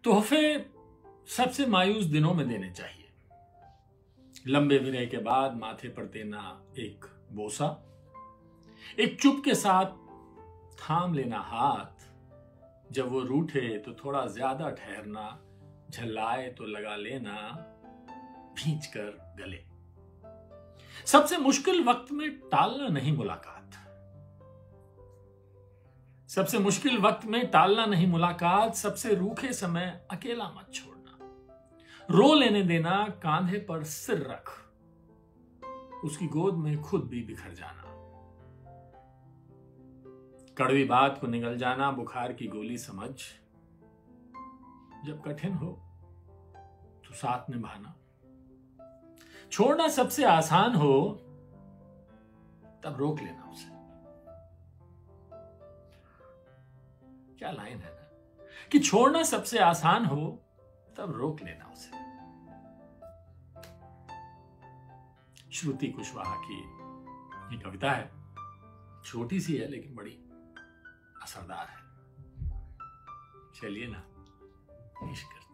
तोहफे सबसे मायूस दिनों में देने चाहिए। लंबे विरह के बाद माथे पर देना एक बोसा, एक चुप के साथ थाम लेना हाथ, जब वो रूठे तो थोड़ा ज्यादा ठहरना, झल्लाए तो लगा लेना भींच कर गले। सबसे मुश्किल वक्त में टालना नहीं मुलाकात, सबसे मुश्किल वक्त में टालना नहीं मुलाकात, सबसे रूखे समय अकेला मत छोड़ना, रो लेने देना कांधे पर सिर रख, उसकी गोद में खुद भी बिखर जाना, कड़वी बात को निगल जाना बुखार की गोली समझ, जब कठिन हो तो साथ निभाना, छोड़ना सबसे आसान हो तब रोक लेना उसे। क्या लाइन है ना, कि छोड़ना सबसे आसान हो तब रोक लेना उसे। श्रुति कुशवाहा की ये कविता है, छोटी सी है लेकिन बड़ी असरदार है। चलिए ना, इश्क